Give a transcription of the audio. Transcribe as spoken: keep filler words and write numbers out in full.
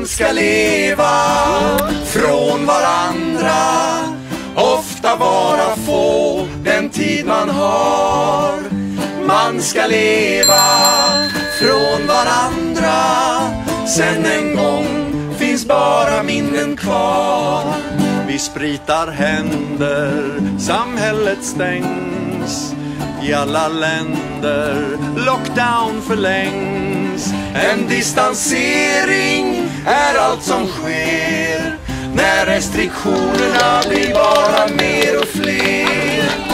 ska leva från varandra, ofta vara få den tid man har. Man ska leva från varandra, sen en gång finns bara minnen kvar. Vi spritar händer, samhället stängs. I alla länder, lockdown förlängs. En distansering är allt som sker när restriktionerna blir bara mer och fler.